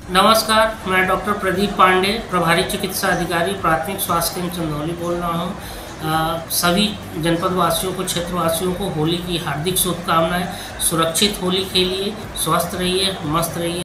नमस्कार, मैं डॉक्टर प्रदीप पांडे, प्रभारी चिकित्सा अधिकारी प्राथमिक स्वास्थ्य केंद्र चंदौली बोल रहा हूँ। सभी जनपद वासियों को, क्षेत्रवासियों को होली की हार्दिक शुभकामनाएं। सुरक्षित होली खेलिए, स्वस्थ रहिए, मस्त रहिए।